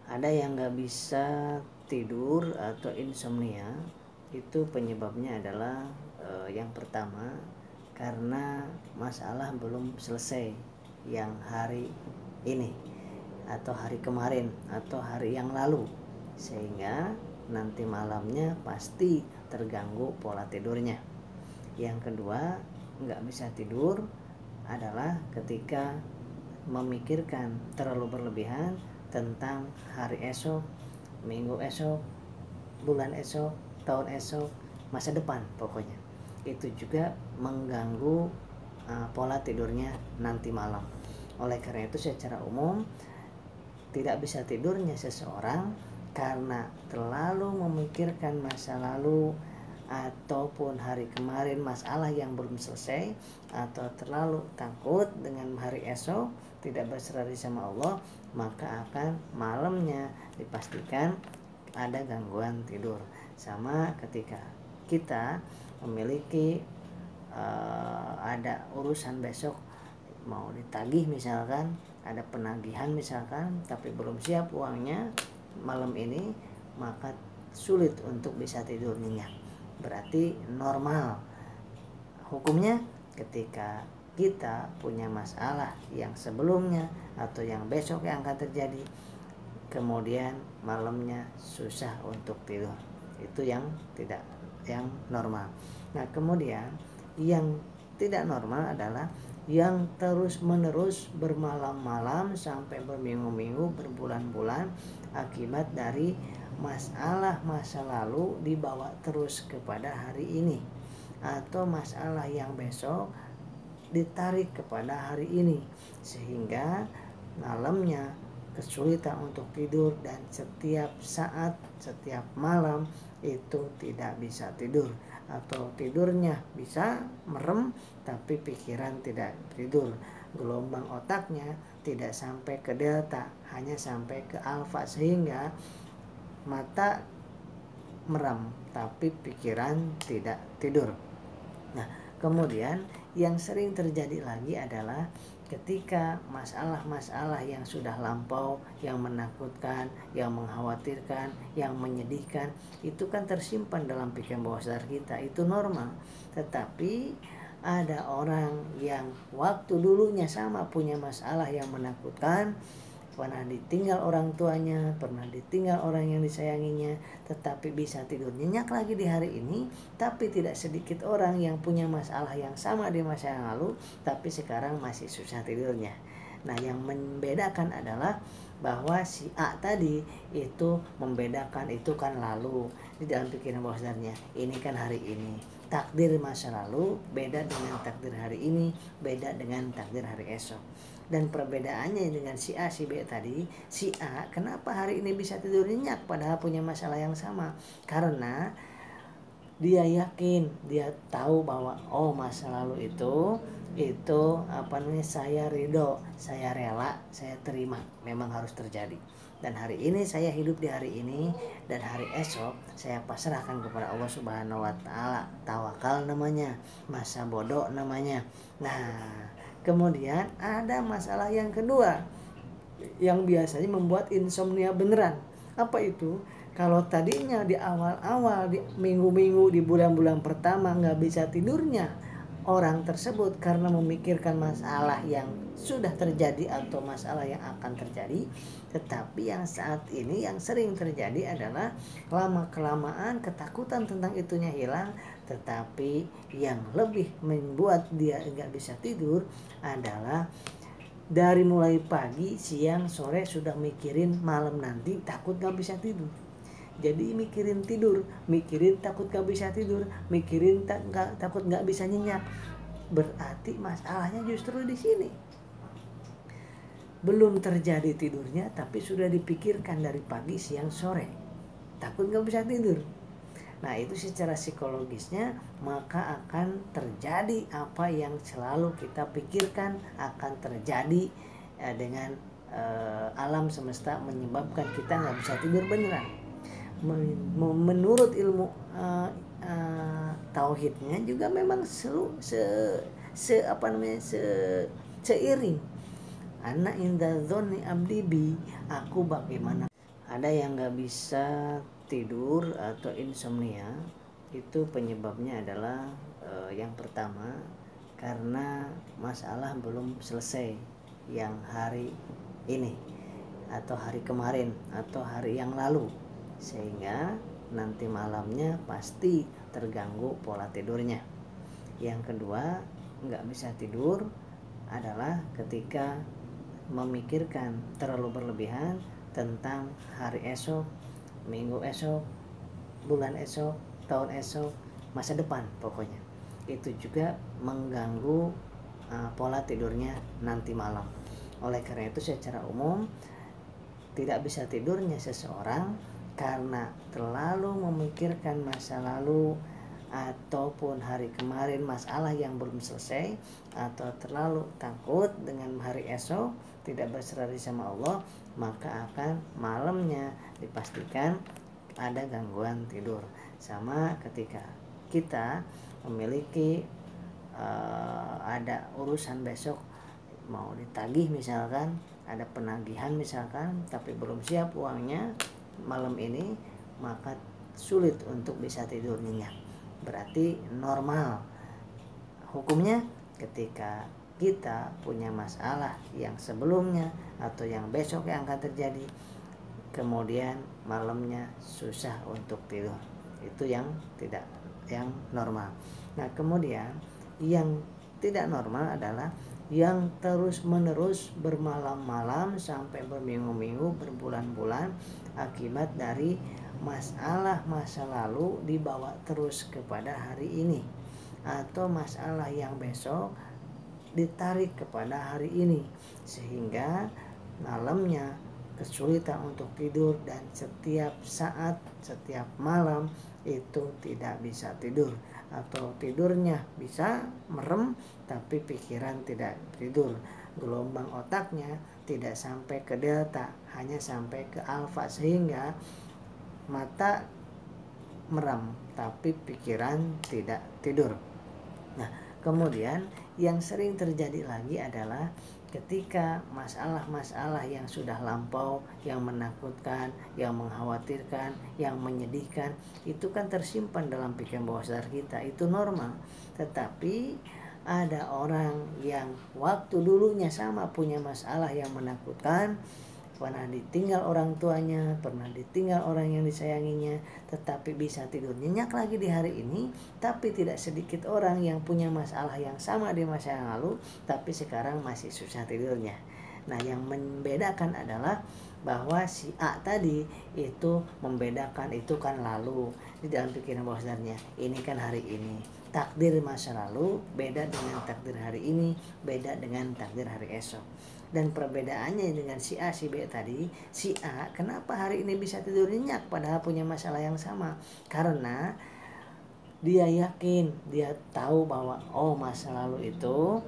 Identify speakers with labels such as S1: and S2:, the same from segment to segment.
S1: Ada yang nggak bisa tidur atau insomnia, itu penyebabnya adalah yang pertama karena masalah belum selesai yang hari ini atau hari kemarin atau hari yang lalu, sehingga nanti malamnya pasti terganggu pola tidurnya. Yang kedua, nggak bisa tidur adalah ketika memikirkan terlalu berlebihan tentang hari esok, minggu esok, bulan esok, tahun esok, masa depan pokoknya. Itu juga mengganggu pola tidurnya nanti malam. Oleh karena itu secara umum tidak bisa tidurnya seseorang karena terlalu memikirkan masa lalu ataupun hari kemarin, masalah yang belum selesai, atau terlalu takut dengan hari esok, tidak berserah diri sama Allah, maka akan malamnya dipastikan ada gangguan tidur. Sama ketika kita memiliki ada urusan besok mau ditagih, misalkan ada penagihan misalkan, tapi belum siap uangnya malam ini, maka sulit untuk bisa tidur nyenyak. Berarti normal hukumnya ketika kita punya masalah yang sebelumnya atau yang besok yang akan terjadi, kemudian malamnya susah untuk tidur, itu yang normal. Nah, kemudian yang tidak normal adalah yang terus menerus bermalam-malam sampai berminggu-minggu, berbulan-bulan, akibat dari masalah masa lalu dibawa terus kepada hari ini, atau masalah yang besok ditarik kepada hari ini, sehingga malamnya kesulitan untuk tidur dan setiap saat, setiap malam itu tidak bisa tidur, atau tidurnya bisa merem tapi pikiran tidak tidur, gelombang otaknya tidak sampai ke delta, hanya sampai ke alfa, sehingga mata merem tapi pikiran tidak tidur. Nah, kemudian yang sering terjadi lagi adalah ketika masalah-masalah yang sudah lampau, yang menakutkan, yang mengkhawatirkan, yang menyedihkan, itu kan tersimpan dalam pikiran bawah sadar kita, itu normal. Tetapi ada orang yang waktu dulunya sama punya masalah yang menakutkan, pernah ditinggal orang tuanya, pernah ditinggal orang yang disayanginya, tetapi bisa tidur nyenyak lagi di hari ini. Tapi tidak sedikit orang yang punya masalah yang sama di masa yang lalu, tapi sekarang masih susah tidurnya. Nah, yang membedakan adalah bahwa si A tadi itu membedakan itu kan lalu di dalam pikiran bawah sadarnya, ini kan hari ini. Takdir masa lalu beda dengan takdir hari ini, beda dengan takdir hari esok. Dan perbedaannya dengan si A, si B tadi, si A kenapa hari ini bisa tidur nyenyak padahal punya masalah yang sama? Karena dia yakin, dia tahu bahwa oh, masa lalu itu saya ridho, saya rela, saya terima, memang harus terjadi. Dan hari ini saya hidup di hari ini, dan hari esok saya pasrahkan kepada Allah Subhanahu wa taala. Tawakal namanya, masa bodoh namanya. Nah, kemudian ada masalah yang kedua yang biasanya membuat insomnia beneran. Apa itu? Kalau tadinya di awal-awal, di minggu-minggu, di bulan-bulan pertama nggak bisa tidurnya orang tersebut karena memikirkan masalah yang sudah terjadi atau masalah yang akan terjadi. Tetapi yang saat ini yang sering terjadi adalah lama-kelamaan ketakutan tentang itunya hilang. Tetapi yang lebih membuat dia nggak bisa tidur adalah dari mulai pagi, siang, sore sudah mikirin malam nanti, takut gak bisa tidur. Jadi mikirin tidur, mikirin takut gak bisa tidur, mikirin takut gak bisa nyenyak. Berarti masalahnya justru di sini. Belum terjadi tidurnya, tapi sudah dipikirkan dari pagi, siang, sore. Takut gak bisa tidur. Nah, itu secara psikologisnya maka akan terjadi apa yang selalu kita pikirkan akan terjadi dengan alam semesta, menyebabkan kita nggak bisa tidur beneran. Menurut ilmu tauhidnya juga memang seiring. Ana inda dzonni abdi bi, aku bagaimana Ada yang nggak bisa tidur atau insomnia, itu penyebabnya adalah yang pertama karena masalah belum selesai yang hari ini atau hari kemarin atau hari yang lalu, sehingga nanti malamnya pasti terganggu pola tidurnya. Yang kedua, nggak bisa tidur adalah ketika memikirkan terlalu berlebihan tentang hari esok, minggu esok, bulan esok, tahun esok, masa depan pokoknya. Itu juga mengganggu pola tidurnya nanti malam. Oleh karena itu secara umum tidak bisa tidurnya seseorang karena terlalu memikirkan masa lalu ataupun hari kemarin, masalah yang belum selesai, atau terlalu takut dengan hari esok, tidak berserah diri sama Allah, maka akan malamnya dipastikan ada gangguan tidur. Sama ketika kita memiliki ada urusan besok mau ditagih, misalkan ada penagihan misalkan, tapi belum siap uangnya malam ini, maka sulit untuk bisa tidur nyenyak. Berarti normal hukumnya ketika kita punya masalah yang sebelumnya atau yang besok yang akan terjadi, kemudian malamnya susah untuk tidur, itu yang normal. Nah, kemudian yang tidak normal adalah yang terus menerus bermalam-malam sampai berminggu-minggu, berbulan-bulan, akibat dari masalah masa lalu dibawa terus kepada hari ini, atau masalah yang besok ditarik kepada hari ini, sehingga malamnya kesulitan untuk tidur dan setiap saat, setiap malam itu tidak bisa tidur, atau tidurnya bisa merem tapi pikiran tidak tidur, gelombang otaknya tidak sampai ke delta, hanya sampai ke alfa, sehingga mata merem tapi pikiran tidak tidur. Nah, kemudian yang sering terjadi lagi adalah ketika masalah-masalah yang sudah lampau, yang menakutkan, yang mengkhawatirkan, yang menyedihkan, itu kan tersimpan dalam pikiran bawah sadar kita, itu normal. Tetapi ada orang yang waktu dulunya sama punya masalah yang menakutkan, pernah ditinggal orang tuanya, pernah ditinggal orang yang disayanginya, tetapi bisa tidur nyenyak lagi di hari ini. Tapi tidak sedikit orang yang punya masalah yang sama di masa yang lalu, tapi sekarang masih susah tidurnya. Nah, yang membedakan adalah bahwa si A tadi itu membedakan itu kan lalu di dalam pikiran bawah sadarnya, ini kan hari ini. Takdir masa lalu beda dengan takdir hari ini, beda dengan takdir hari esok. Dan perbedaannya dengan si A, si B tadi, si A kenapa hari ini bisa tidur nyenyak padahal punya masalah yang sama? Karena dia yakin, dia tahu bahwa oh masa lalu itu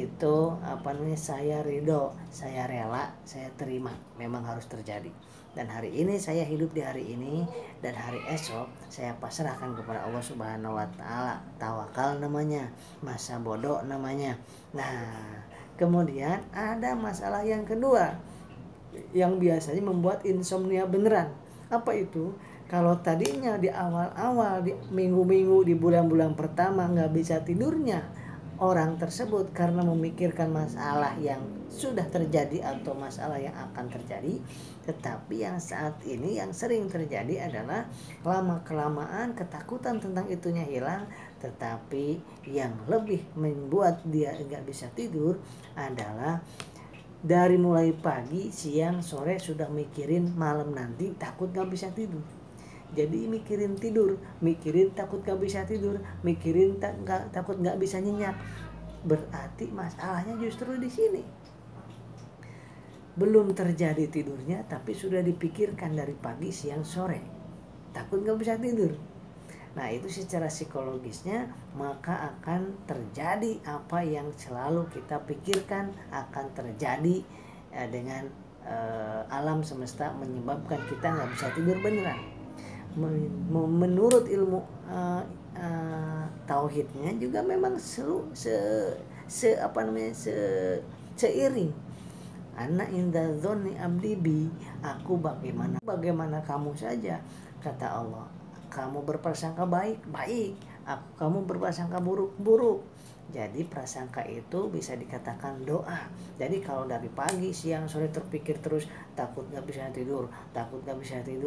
S1: saya ridho, saya rela, saya terima, memang harus terjadi. Dan hari ini saya hidup di hari ini, dan hari esok saya pasrahkan kepada Allah Subhanahu wa taala. Tawakal namanya, masa bodoh namanya. Nah, kemudian ada masalah yang kedua yang biasanya membuat insomnia beneran. Apa itu? Kalau tadinya di awal-awal, di minggu-minggu, di bulan-bulan pertama nggak bisa tidurnya orang tersebut karena memikirkan masalah yang sudah terjadi atau masalah yang akan terjadi. Tetapi yang saat ini yang sering terjadi adalah lama-kelamaan ketakutan tentang itunya hilang. Tetapi yang lebih membuat dia nggak bisa tidur adalah dari mulai pagi, siang, sore sudah mikirin malam nanti, takut nggak bisa tidur. Jadi mikirin tidur, mikirin takut gak bisa tidur, mikirin takut gak bisa nyenyak. Berarti masalahnya justru di sini. Belum terjadi tidurnya, tapi sudah dipikirkan dari pagi, siang, sore. Takut gak bisa tidur. Nah, itu secara psikologisnya maka akan terjadi apa yang selalu kita pikirkan akan terjadi dengan alam semesta menyebabkan kita gak bisa tidur beneran. Menurut ilmu tauhidnya juga memang seiring. Ana inda dzonni abdi bi, aku bagaimana kamu saja, kata Allah. Kamu berprasangka baik, kamu berprasangka buruk, buruk. Jadi prasangka itu bisa dikatakan doa. Jadi kalau dari pagi, siang, sore terpikir terus, takut gak bisa tidur, takut gak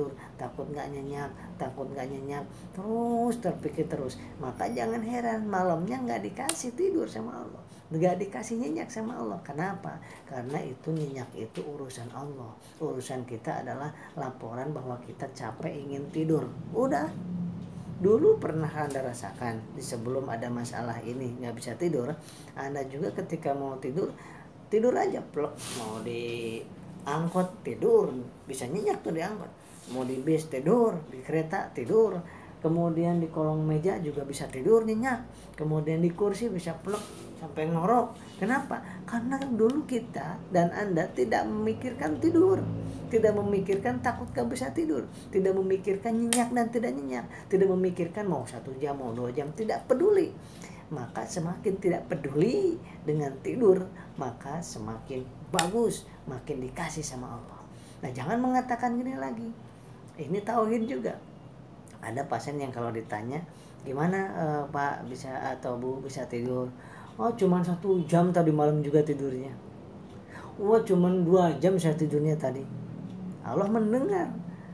S1: nyenyak, terus terpikir terus, maka jangan heran malamnya gak dikasih tidur sama Allah, gak dikasih nyenyak sama Allah. Kenapa? Karena itu nyenyak itu urusan Allah. Urusan kita adalah laporan bahwa kita capek ingin tidur. Udah. Dulu pernah Anda rasakan sebelum ada masalah ini nggak bisa tidur, Anda juga ketika mau tidur aja plek. Mau di angkot tidur, bisa nyenyak tuh di angkot. Mau di bis tidur, di kereta tidur, kemudian di kolong meja juga bisa tidur nyenyak, kemudian di kursi bisa plek sampai ngorok. Kenapa? Karena dulu kita dan Anda tidak memikirkan tidur, tidak memikirkan takut gak bisa tidur, tidak memikirkan nyenyak dan tidak nyenyak, tidak memikirkan mau 1 jam, mau 2 jam, tidak peduli. Maka semakin tidak peduli dengan tidur, maka semakin bagus, makin dikasih sama Allah. Nah, jangan mengatakan gini lagi. Ini tauhid juga. Ada pasien yang kalau ditanya, gimana Pak bisa atau Bu bisa tidur? Oh, cuman 1 jam tadi malam juga tidurnya. Oh, cuman 2 jam saya tidurnya tadi. Allah mendengar.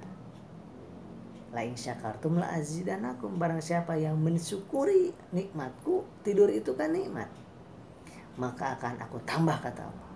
S1: La in syakartum la azidanakum, barang siapa yang mensyukuri nikmatku, tidur itu kan nikmat, maka akan aku tambah, kata Allah.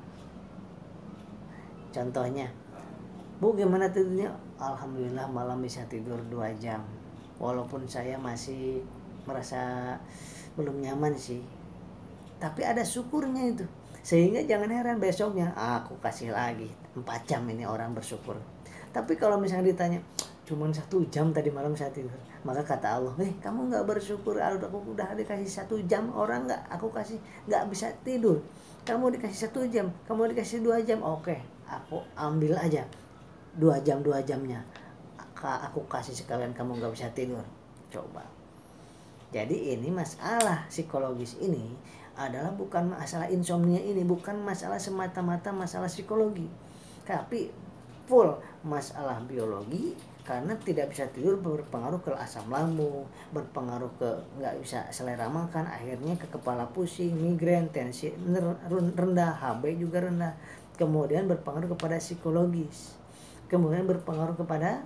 S1: Contohnya, Bu gimana tidurnya? Alhamdulillah malam bisa tidur 2 jam. Walaupun saya masih merasa belum nyaman sih, tapi ada syukurnya itu. Sehingga jangan heran besoknya aku kasih lagi 4 jam, ini orang bersyukur. Tapi kalau misalnya ditanya, cuman 1 jam tadi malam saya tidur, maka kata Allah, kamu gak bersyukur, aku udah dikasih 1 jam, orang aku kasih gak bisa tidur, kamu dikasih 1 jam, kamu dikasih 2 jam, oke, aku ambil aja 2 jamnya, aku kasih sekalian, kamu gak bisa tidur. Coba. Jadi ini masalah psikologis ini adalah bukan masalah insomnia, ini bukan masalah semata-mata masalah psikologi, tapi full masalah biologi. Karena tidak bisa tidur berpengaruh ke asam lambung, berpengaruh ke nggak bisa selera makan, akhirnya ke kepala pusing, migrain, tensi rendah, HB juga rendah, kemudian berpengaruh kepada psikologis, kemudian berpengaruh kepada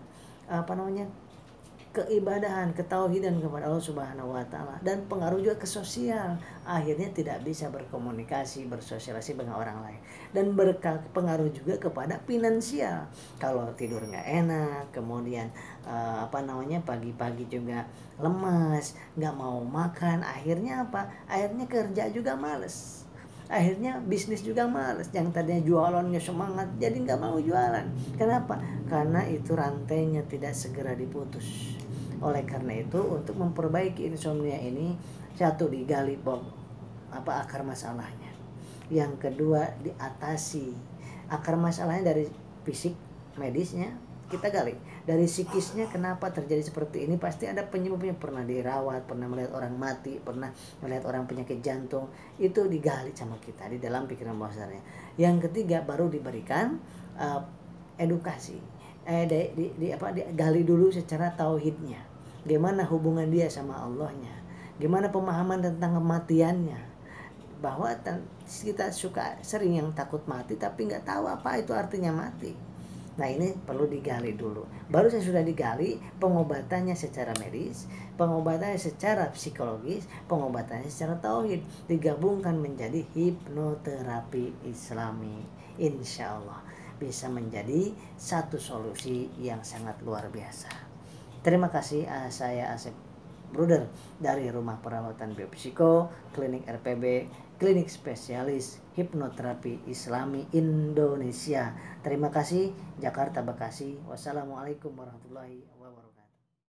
S1: keibadahan, ketauhidan kepada Allah Subhanahu wa taala, dan pengaruh juga ke sosial. Akhirnya tidak bisa berkomunikasi, bersosialisasi dengan orang lain, dan berpengaruh juga kepada finansial. Kalau tidur nggak enak, kemudian pagi-pagi juga lemas, nggak mau makan, akhirnya apa? Akhirnya kerja juga males. Akhirnya bisnis juga males. Yang tadinya jualannya semangat jadi nggak mau jualan. Kenapa? Karena itu rantainya tidak segera diputus. Oleh karena itu, untuk memperbaiki insomnia ini, satu, digali akar masalahnya. Yang kedua, diatasi akar masalahnya dari fisik medisnya, kita gali. Dari psikisnya, kenapa terjadi seperti ini? Pasti ada penyebabnya. Pernah dirawat, pernah melihat orang mati, pernah melihat orang penyakit jantung. Itu digali sama kita di dalam pikiran bawah sadarnya. Yang ketiga, baru diberikan edukasi. Digali dulu secara tauhidnya. Gimana hubungan dia sama Allahnya? Gimana pemahaman tentang kematiannya? Bahwa kita sering yang takut mati tapi nggak tahu apa itu artinya mati. Nah, ini perlu digali dulu. Baru saya sudah digali pengobatannya secara medis, pengobatannya secara psikologis, pengobatannya secara tauhid, digabungkan menjadi hipnoterapi Islami. Insya Allah bisa menjadi satu solusi yang sangat luar biasa. Terima kasih, saya Asep Bruder dari Rumah Perawatan Biopsiko, Klinik RPB, Klinik Spesialis Hipnoterapi Islami Indonesia. Terima kasih, Jakarta, Bekasi. Wassalamualaikum warahmatullahi wabarakatuh.